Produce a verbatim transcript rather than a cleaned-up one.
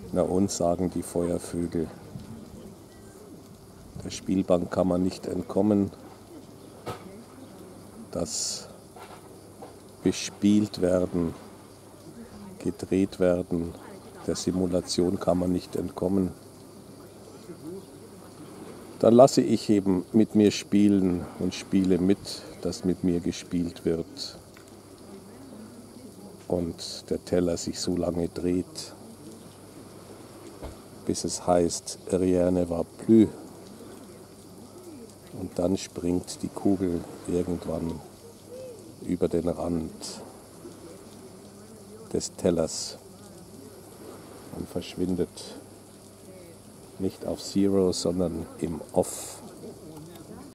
Na und, sagen die Feuervögel, der Spielbank kann man nicht entkommen. Das bespielt werden, gedreht werden, der Simulation kann man nicht entkommen. Dann lasse ich eben mit mir spielen und spiele mit, dass mit mir gespielt wird. Und der Teller sich so lange dreht, bis es heißt, rien ne va plus. Und dann springt die Kugel irgendwann über den Rand des Tellers und verschwindet nicht auf Zero, sondern im Off.